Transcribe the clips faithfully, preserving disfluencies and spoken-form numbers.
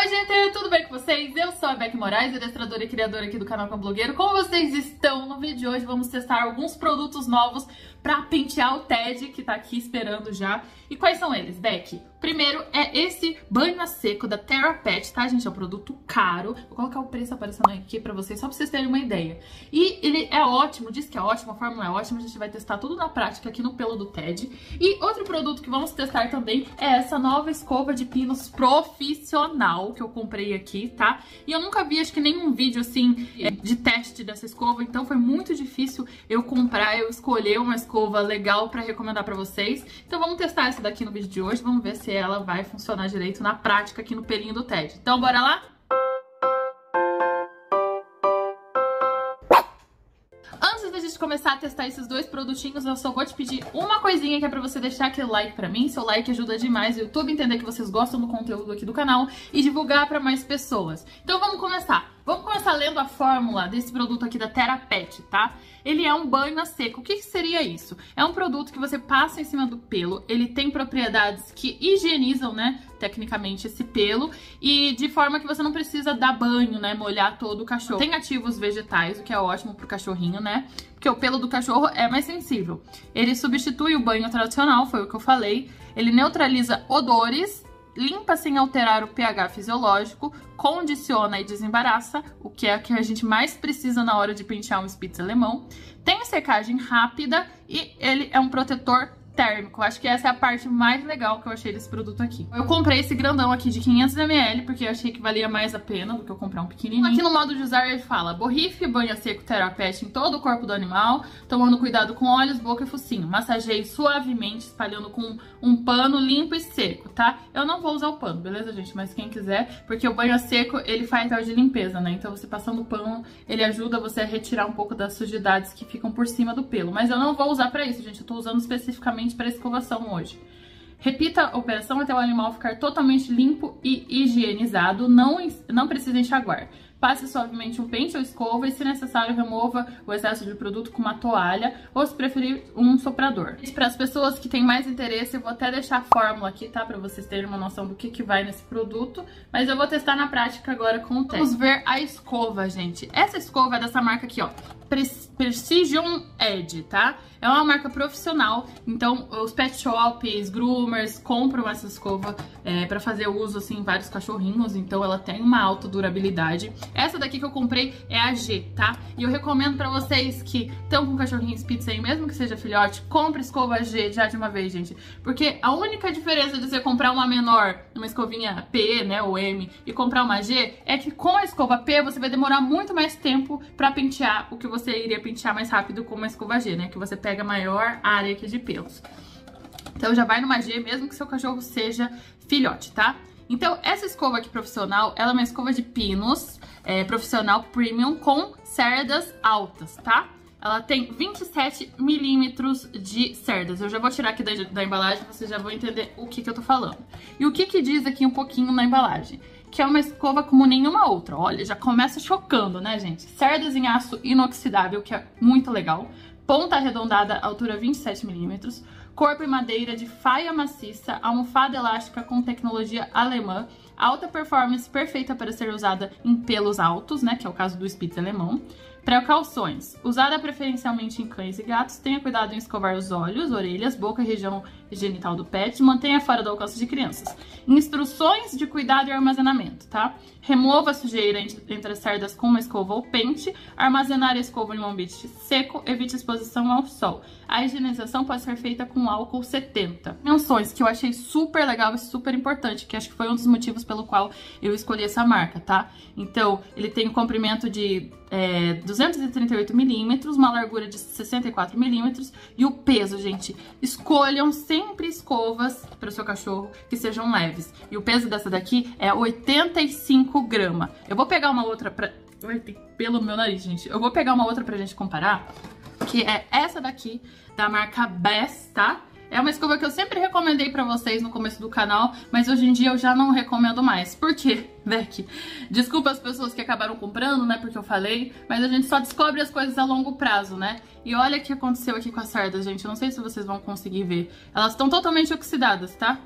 Oi gente, tudo bem com vocês? Eu sou a Beck Moraes, adestradora e criadora aqui do canal Cão Blogueiro. Como vocês estão? No vídeo de hoje vamos testar alguns produtos novos pra pentear o Ted, que tá aqui esperando já. E quais são eles, Beck? Primeiro é esse banho a seco da Therapet, tá, gente? É um produto caro. Vou colocar o preço aparecendo aqui pra vocês, só pra vocês terem uma ideia. E ele é ótimo, diz que é ótimo, a fórmula é ótima. A gente vai testar tudo na prática aqui no pelo do Ted. E outro produto que vamos testar também é essa nova escova de pinos profissional que eu comprei aqui, tá? E eu nunca vi, acho que nenhum vídeo, assim, de teste dessa escova. Então foi muito difícil eu comprar, eu escolher uma escova legal pra recomendar pra vocês. Então vamos testar essa daqui no vídeo de hoje. Vamos ver se ela vai funcionar direito na prática aqui no pelinho do Ted. Então bora lá? Antes da gente começar a testar esses dois produtinhos, eu só vou te pedir uma coisinha, que é pra você deixar aquele like pra mim. Seu like ajuda demais o YouTube a entender que vocês gostam do conteúdo aqui do canal e divulgar pra mais pessoas. Então vamos começar. Vamos começar lendo a fórmula desse produto aqui da Therapet, tá? Ele é um banho a seco. O que que seria isso? É um produto que você passa em cima do pelo, ele tem propriedades que higienizam, né, tecnicamente esse pelo, e de forma que você não precisa dar banho, né, molhar todo o cachorro. Tem ativos vegetais, o que é ótimo pro cachorrinho, né, porque o pelo do cachorro é mais sensível. Ele substitui o banho tradicional, foi o que eu falei, ele neutraliza odores, limpa sem alterar o pH fisiológico, condiciona e desembaraça, o que é o que a gente mais precisa na hora de pentear um Spitz alemão. Tem secagem rápida e ele é um protetor térmico. Acho que essa é a parte mais legal que eu achei desse produto aqui. Eu comprei esse grandão aqui de quinhentos mililitros, porque eu achei que valia mais a pena do que eu comprar um pequenininho. Aqui no modo de usar ele fala: borrife banho a seco Therapet em todo o corpo do animal, tomando cuidado com olhos, boca e focinho. Massageie suavemente, espalhando com um pano limpo e seco, tá? Eu não vou usar o pano, beleza, gente? Mas quem quiser, porque o banho a seco, ele faz papel de limpeza, né? Então você passando o pano, ele ajuda você a retirar um pouco das sujidades que ficam por cima do pelo. Mas eu não vou usar pra isso, gente. Eu tô usando especificamente para escovação hoje. Repita a operação até o animal ficar totalmente limpo e higienizado, não, não precisa enxaguar. Passe suavemente um pente ou escova e, se necessário, remova o excesso de produto com uma toalha ou, se preferir, um soprador. Para as pessoas que têm mais interesse, eu vou até deixar a fórmula aqui, tá? Para vocês terem uma noção do que, que vai nesse produto. Mas eu vou testar na prática agora com o teste. Vamos ver a escova, gente. Essa escova é dessa marca aqui, ó. Precision Edge, tá? É uma marca profissional, então os pet shops, groomers compram essa escova é, para fazer uso assim em vários cachorrinhos, então ela tem uma alta durabilidade. Essa daqui que eu comprei é a G, tá? E eu recomendo pra vocês que estão com cachorrinho Spitz aí, mesmo que seja filhote, compre escova G já de uma vez, gente. Porque a única diferença de você comprar uma menor, uma escovinha P, né, ou M, e comprar uma G, é que com a escova P você vai demorar muito mais tempo pra pentear o que você iria pentear mais rápido com uma escova G, né? Que você pega maior área aqui de pelos. Então já vai numa G, mesmo que seu cachorro seja filhote, tá? Então, essa escova aqui profissional, ela é uma escova de pinos é, profissional premium com cerdas altas, tá? Ela tem vinte e sete milímetros de cerdas. Eu já vou tirar aqui da, da embalagem, vocês já vão entender o que que eu tô falando. E o que que diz aqui um pouquinho na embalagem? Que é uma escova como nenhuma outra. Olha, já começa chocando, né, gente? Cerdas em aço inoxidável, que é muito legal. Ponta arredondada, altura vinte e sete milímetros. Corpo em madeira de faia maciça, almofada elástica com tecnologia alemã, alta performance, perfeita para ser usada em pelos altos, né, que é o caso do Spitz alemão. Precauções: usada preferencialmente em cães e gatos, tenha cuidado em escovar os olhos, orelhas, boca e região genital do pet, mantenha fora do alcance de crianças. Instruções de cuidado e armazenamento, tá? Remova a sujeira entre as cerdas com uma escova ou pente, armazenar a escova em um ambiente seco, evite exposição ao sol. A higienização pode ser feita com álcool setenta. Menções que eu achei super legal e super importante, que acho que foi um dos motivos pelo qual eu escolhi essa marca, tá? Então, ele tem um comprimento de é, duzentos e trinta e oito milímetros, uma largura de sessenta e quatro milímetros e o peso, gente, escolham sempre escovas para o seu cachorro que sejam leves. E o peso dessa daqui é oitenta e cinco gramas. Eu vou pegar uma outra pra... Ai, tem pelo no meu nariz, gente. Eu vou pegar uma outra pra gente comparar, que é essa daqui, da marca Best, tá? É uma escova que eu sempre recomendei pra vocês no começo do canal, mas hoje em dia eu já não recomendo mais. Por quê, Beck? Desculpa as pessoas que acabaram comprando, né, porque eu falei, mas a gente só descobre as coisas a longo prazo, né? E olha o que aconteceu aqui com as cerdas, gente. Eu não sei se vocês vão conseguir ver. Elas estão totalmente oxidadas, tá?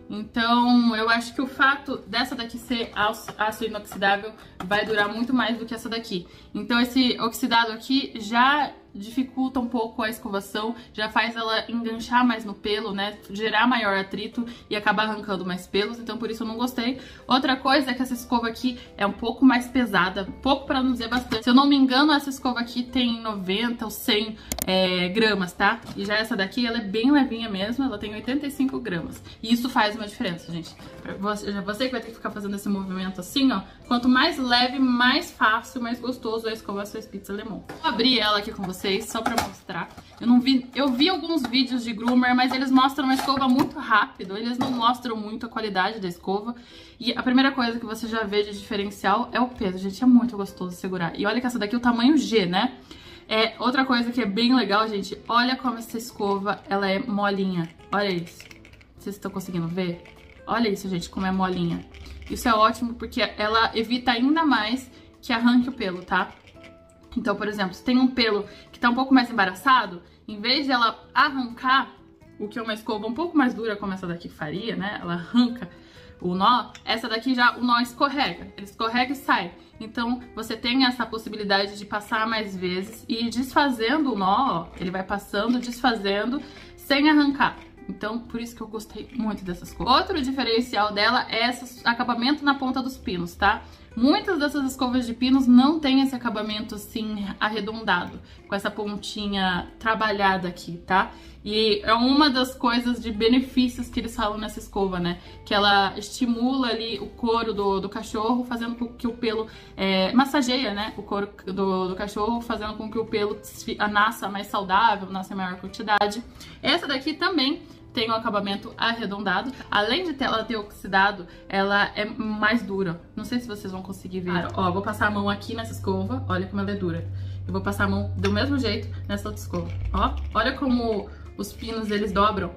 Então, eu acho que o fato dessa daqui ser aço inoxidável vai durar muito mais do que essa daqui. Então, esse oxidado aqui já dificulta um pouco a escovação, já faz ela enganchar mais no pelo, né, gerar maior atrito e acabar arrancando mais pelos, então por isso eu não gostei. Outra coisa é que essa escova aqui é um pouco mais pesada, pouco pra não dizer bastante. Se eu não me engano, essa escova aqui tem noventa ou cem é, gramas, tá? E já essa daqui, ela é bem levinha mesmo, ela tem oitenta e cinco gramas. E isso faz uma diferença, gente. Você, você que vai ter que ficar fazendo esse movimento assim, ó, quanto mais leve, mais fácil, mais gostoso é escovar sua Spitz alemão. Vou abrir ela aqui com vocês, só pra mostrar. Eu não vi, eu vi alguns vídeos de groomer, mas eles mostram uma escova muito rápido, eles não mostram muito a qualidade da escova. E a primeira coisa que você já vê de diferencial é o peso, gente, é muito gostoso segurar. E olha que essa daqui é o tamanho G, né? É, outra coisa que é bem legal, gente, olha como essa escova, ela é molinha. Olha isso. Vocês estão conseguindo ver? Olha isso, gente, como é molinha. Isso é ótimo porque ela evita ainda mais que arranque o pelo, tá? Então, por exemplo, se tem um pelo que tá um pouco mais embaraçado, em vez de ela arrancar, o que é uma escova um pouco mais dura como essa daqui faria, né? Ela arranca o nó, essa daqui já o nó escorrega. Ele escorrega e sai. Então, você tem essa possibilidade de passar mais vezes e ir desfazendo o nó, ó. Ele vai passando, desfazendo, sem arrancar. Então, por isso que eu gostei muito dessa escova. Outro diferencial dela é esse acabamento na ponta dos pinos, tá? Muitas dessas escovas de pinos não tem esse acabamento assim arredondado, com essa pontinha trabalhada aqui, tá? E é uma das coisas de benefícios que eles falam nessa escova, né? Que ela estimula ali o couro do, do cachorro, fazendo com que o pelo é, massageia, né? O couro do, do cachorro, fazendo com que o pelo nasça mais saudável, nasça em maior quantidade. Essa daqui também tem um acabamento arredondado. Além de ter, ela ter oxidado, ela é mais dura. Não sei se vocês vão conseguir ver. Ó, eu vou passar a mão aqui nessa escova. Olha como ela é dura. Eu vou passar a mão do mesmo jeito nessa outra escova. Ó, olha como os pinos, eles dobram.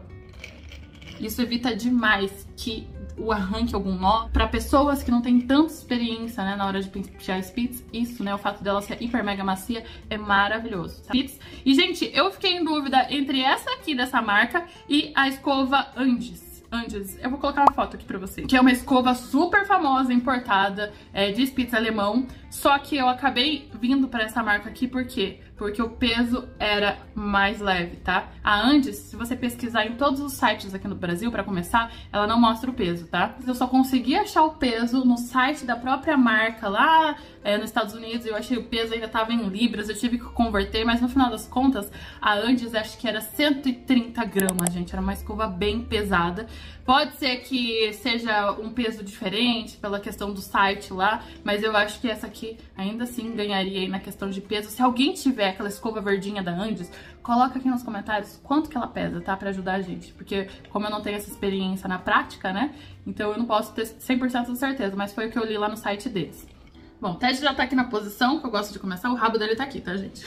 Isso evita demais que o arranque algum nó. Para pessoas que não têm tanta experiência, né, na hora de pentear Spitz, isso, né, o fato dela ser hiper mega macia é maravilhoso. Tá? Spitz. E, gente, eu fiquei em dúvida entre essa aqui dessa marca e a escova Andes. Andes, eu vou colocar uma foto aqui pra vocês. Que é uma escova super famosa, importada, é, de Spitz alemão. Só que eu acabei vindo pra essa marca aqui, por quê? Porque o peso era mais leve, tá? A Andes, se você pesquisar em todos os sites aqui no Brasil, pra começar, ela não mostra o peso, tá? Eu só consegui achar o peso no site da própria marca lá é, nos Estados Unidos. Eu achei o peso ainda tava em libras, eu tive que converter, mas no final das contas, a Andes acho que era cento e trinta gramas, gente. Era uma escova bem pesada. Pode ser que seja um peso diferente pela questão do site lá, mas eu acho que essa aqui ainda assim ganharia aí na questão de peso. Se alguém tiver aquela escova verdinha da Andes, coloca aqui nos comentários quanto que ela pesa, tá? Pra ajudar a gente. Porque como eu não tenho essa experiência na prática, né? Então eu não posso ter cem por cento de certeza, mas foi o que eu li lá no site deles. Bom, o Ted já tá aqui na posição que eu gosto de começar. O rabo dele tá aqui, tá, gente?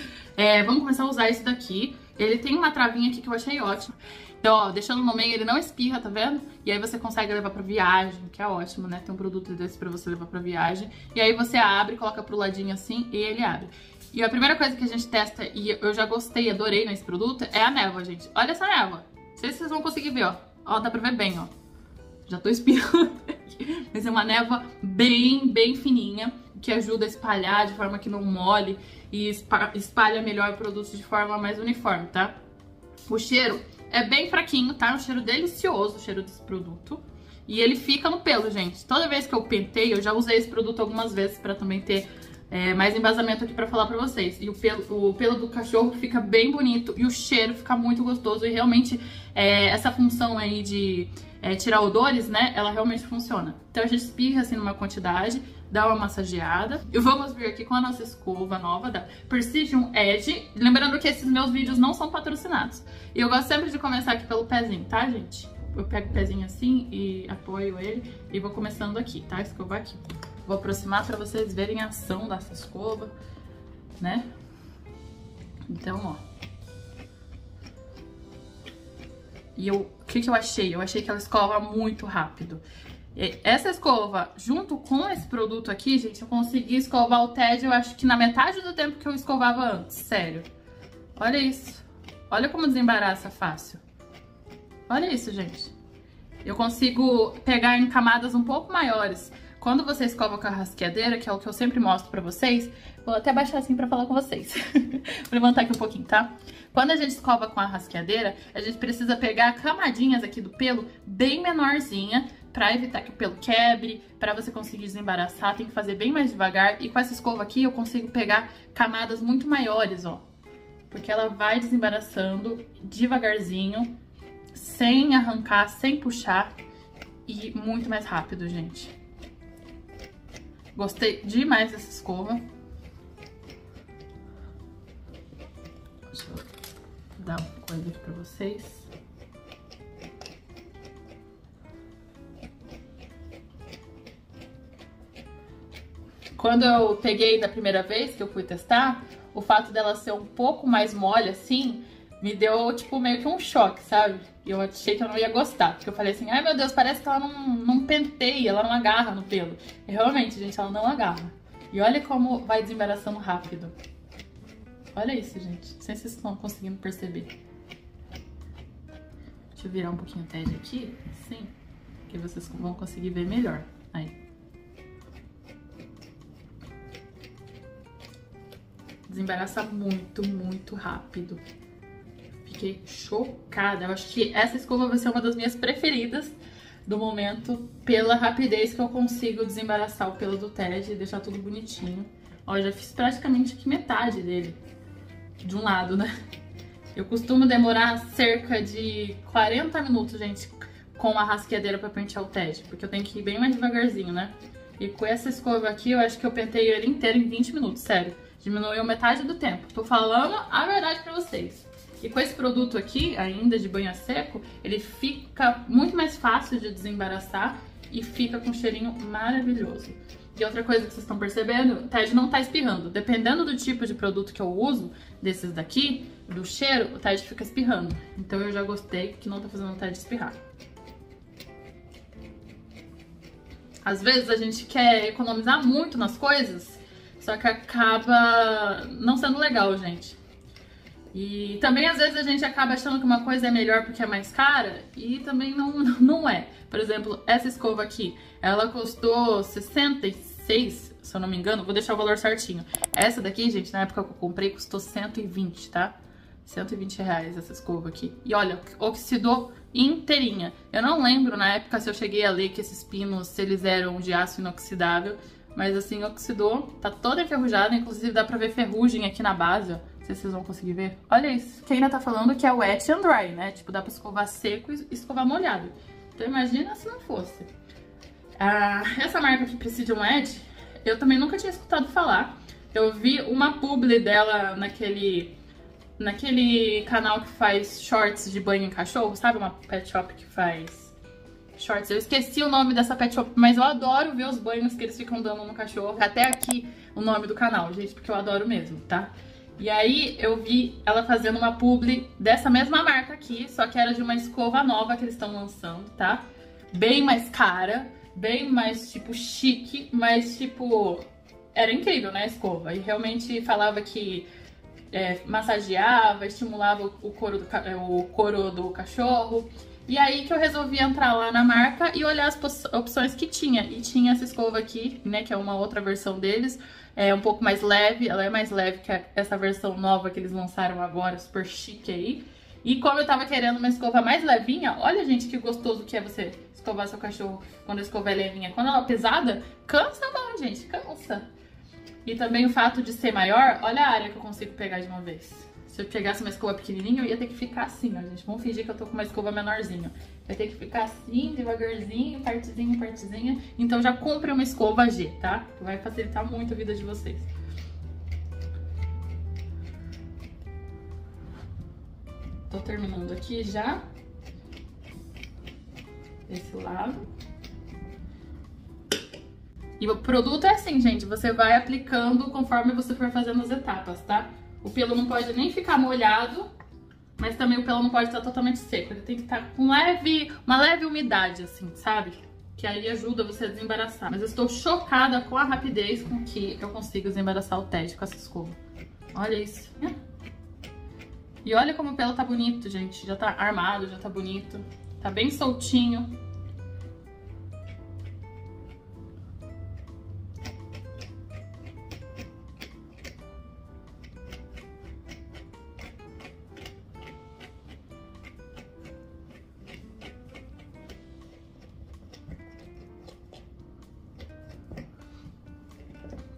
É, vamos começar a usar esse daqui. Ele tem uma travinha aqui que eu achei ótimo. Então, ó, deixando no meio, ele não espirra, tá vendo? E aí você consegue levar pra viagem, que é ótimo, né? Tem um produto desse pra você levar pra viagem. E aí você abre, coloca pro ladinho assim e ele abre. E a primeira coisa que a gente testa, e eu já gostei, adorei nesse produto, é a névoa, gente. Olha essa névoa. Não sei se vocês vão conseguir ver, ó. Ó, dá pra ver bem, ó. Já tô espirrando aqui. Mas é uma névoa bem, bem fininha, que ajuda a espalhar de forma que não mole e espalha melhor o produto de forma mais uniforme, tá? O cheiro é bem fraquinho, tá? É um cheiro delicioso, o cheiro desse produto. E ele fica no pelo, gente. Toda vez que eu penteio, eu já usei esse produto algumas vezes pra também ter é, mais embasamento aqui pra falar pra vocês. E o pelo, o pelo do cachorro fica bem bonito e o cheiro fica muito gostoso. E realmente, é, essa função aí de é, tirar odores, né? Ela realmente funciona. Então a gente espirra assim numa quantidade, dá uma massageada. E vamos vir aqui com a nossa escova nova da Precision Edge. Lembrando que esses meus vídeos não são patrocinados. E eu gosto sempre de começar aqui pelo pezinho, tá, gente? Eu pego o pezinho assim e apoio ele e vou começando aqui, tá? Escovar aqui. Vou aproximar pra vocês verem a ação dessa escova, né? Então, ó. E eu, o que que eu achei? Eu achei que ela escova muito rápido. Essa escova, junto com esse produto aqui, gente, eu consegui escovar o Ted, eu acho que na metade do tempo que eu escovava antes, sério. Olha isso. Olha como desembaraça fácil. Olha isso, gente. eu consigo pegar em camadas um pouco maiores. Quando você escova com a rasqueadeira, que é o que eu sempre mostro pra vocês, vou até baixar assim pra falar com vocês. Vou levantar aqui um pouquinho, tá? Quando a gente escova com a rasqueadeira, a gente precisa pegar camadinhas aqui do pelo bem menorzinha, pra evitar que o pelo quebre, pra você conseguir desembaraçar, tem que fazer bem mais devagar. E com essa escova aqui, eu consigo pegar camadas muito maiores, ó. Porque ela vai desembaraçando devagarzinho, sem arrancar, sem puxar e muito mais rápido, gente. Gostei demais dessa escova. Deixa eu dar uma coisa aqui pra vocês. Quando eu peguei da primeira vez que eu fui testar, o fato dela ser um pouco mais mole assim, me deu tipo meio que um choque, sabe? E eu achei que eu não ia gostar, porque eu falei assim, ai meu Deus, parece que ela não, não penteia, ela não agarra no pelo. E realmente, gente, ela não agarra. E olha como vai desembaraçando rápido. Olha isso, gente. Não sei se vocês estão conseguindo perceber. Deixa eu virar um pouquinho o T E D aqui, assim, que vocês vão conseguir ver melhor. Aí. Desembaraça muito, muito rápido. Fiquei chocada. Eu acho que essa escova vai ser uma das minhas preferidas do momento, pela rapidez que eu consigo desembaraçar o pelo do T E D e deixar tudo bonitinho. Ó, eu já fiz praticamente aqui metade dele. De um lado, né? Eu costumo demorar cerca de quarenta minutos, gente, com a rasqueadeira pra pentear o T E D, porque eu tenho que ir bem mais devagarzinho, né? E com essa escova aqui, eu acho que eu penteio ele inteiro em vinte minutos, sério. Diminuiu metade do tempo. Tô falando a verdade pra vocês. E com esse produto aqui, ainda de banho a seco, ele fica muito mais fácil de desembaraçar e fica com um cheirinho maravilhoso. E outra coisa que vocês estão percebendo, o T E D não tá espirrando. Dependendo do tipo de produto que eu uso, desses daqui, do cheiro, o T E D fica espirrando. Então eu já gostei que não tá fazendo o T E D espirrar. Às vezes a gente quer economizar muito nas coisas, só que acaba não sendo legal, gente. E também às vezes a gente acaba achando que uma coisa é melhor porque é mais cara e também não, não é. Por exemplo, essa escova aqui, ela custou sessenta e seis, se eu não me engano, vou deixar o valor certinho. Essa daqui, gente, na época que eu comprei, custou cento e vinte, tá? cento e vinte reais essa escova aqui. E olha, oxidou inteirinha. Eu não lembro na época se eu cheguei a ler que esses pinos, se eles eram de aço inoxidável, mas assim, oxidou, tá toda enferrujada, inclusive dá pra ver ferrugem aqui na base, ó. Não sei se vocês vão conseguir ver. Olha isso. Que ainda tá falando que é wet and dry, né? Tipo, dá pra escovar seco e escovar molhado. Então imagina se não fosse. Ah, essa marca aqui, Precision Edge, eu também nunca tinha escutado falar. Eu vi uma publi dela naquele, naquele canal que faz shorts de banho em cachorro, sabe? Uma pet shop que faz shorts. Eu esqueci o nome dessa pet shop, mas eu adoro ver os banhos que eles ficam dando no cachorro. Até aqui o nome do canal, gente, porque eu adoro mesmo, tá? E aí eu vi ela fazendo uma publi dessa mesma marca aqui, só que era de uma escova nova que eles estão lançando, tá? Bem mais cara, bem mais, tipo, chique, mas, tipo, era incrível, né, a escova. E realmente falava que é, massageava, estimulava o couro, do, o couro do cachorro. E aí que eu resolvi entrar lá na marca e olhar as opções que tinha. E tinha essa escova aqui, né, que é uma outra versão deles. É um pouco mais leve, ela é mais leve que essa versão nova que eles lançaram agora, super chique aí. E como eu tava querendo uma escova mais levinha, olha, gente, que gostoso que é você escovar seu cachorro quando a escova é levinha. Quando ela é pesada, cansa a mão, gente, cansa. E também o fato de ser maior, olha a área que eu consigo pegar de uma vez. Se eu pegasse uma escova pequenininha, eu ia ter que ficar assim, ó, gente. Vamos fingir que eu tô com uma escova menorzinha. Vai ter que ficar assim, devagarzinho, partezinha, partezinha. Então já compre uma escova G, tá? Que vai facilitar muito a vida de vocês. Tô terminando aqui já. Desse lado. E o produto é assim, gente. Você vai aplicando conforme você for fazendo as etapas, tá? O pelo não pode nem ficar molhado, mas também o pelo não pode estar totalmente seco. Ele tem que estar com leve, uma leve umidade, assim, sabe? Que aí ajuda você a desembaraçar. Mas eu estou chocada com a rapidez com que eu consigo desembaraçar o T E D com essa escova. Olha isso. E olha como o pelo tá bonito, gente. Já tá armado, já tá bonito. Tá bem soltinho.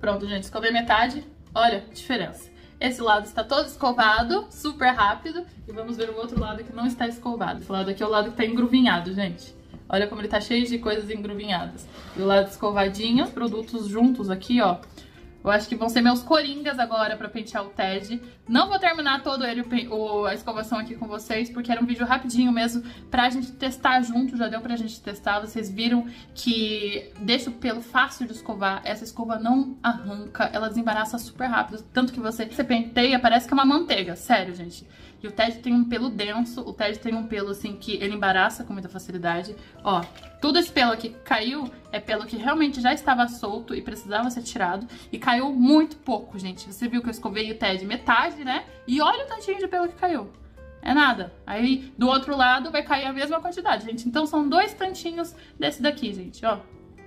Pronto, gente, escovei metade. Olha a diferença. Esse lado está todo escovado, super rápido. E vamos ver o outro lado que não está escovado. Esse lado aqui é o lado que tá engruvinhado, gente. Olha como ele tá cheio de coisas engruvinhadas. E o lado escovadinho, os produtos juntos aqui, ó. Eu acho que vão ser meus coringas agora pra pentear o Ted. Não vou terminar todo ele, o, a escovação aqui com vocês, porque era um vídeo rapidinho mesmo pra gente testar junto. Já deu pra gente testar. Vocês viram que deixa o pelo fácil de escovar. Essa escova não arranca, ela desembaraça super rápido. Tanto que você, você penteia, parece que é uma manteiga. Sério, gente. E o Ted tem um pelo denso, o Ted tem um pelo assim que ele embaraça com muita facilidade. Ó, tudo esse pelo aqui que caiu é pelo que realmente já estava solto e precisava ser tirado. E caiu muito pouco, gente. Você viu que eu escovei o Ted metade, né? E olha o tantinho de pelo que caiu. É nada. Aí do outro lado vai cair a mesma quantidade, gente. Então são dois tantinhos desse daqui, gente, ó.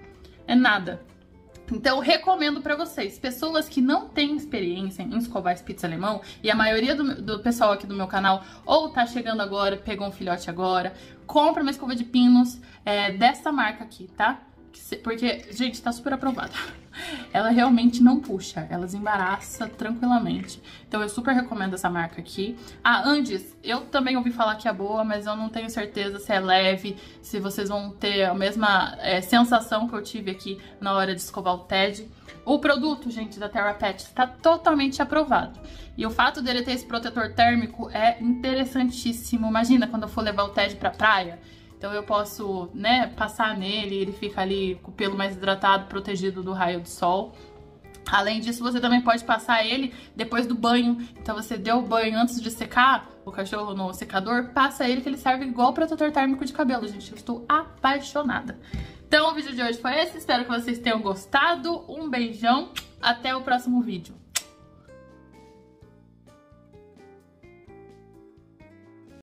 É nada. Então, recomendo pra vocês, pessoas que não têm experiência em escovar Spitz alemão, e a maioria do, do pessoal aqui do meu canal ou tá chegando agora, pegou um filhote agora, compra uma escova de pinos é, dessa marca aqui, tá? Porque, gente, tá super aprovada. Ela realmente não puxa, ela desembaraça tranquilamente. Então eu super recomendo essa marca aqui. A Andes, eu também ouvi falar que é boa, mas eu não tenho certeza se é leve, se vocês vão ter a mesma é, sensação que eu tive aqui na hora de escovar o Ted. O produto, gente, da Terra Pet está totalmente aprovado. E o fato dele ter esse protetor térmico é interessantíssimo. Imagina quando eu for levar o Ted pra praia. Então eu posso, né, passar nele, ele fica ali com o pelo mais hidratado, protegido do raio do sol. Além disso, você também pode passar ele depois do banho. Então você deu o banho antes de secar o cachorro no secador, passa ele que ele serve igual protetor térmico de cabelo, gente. Eu estou apaixonada. Então o vídeo de hoje foi esse, espero que vocês tenham gostado. Um beijão, até o próximo vídeo.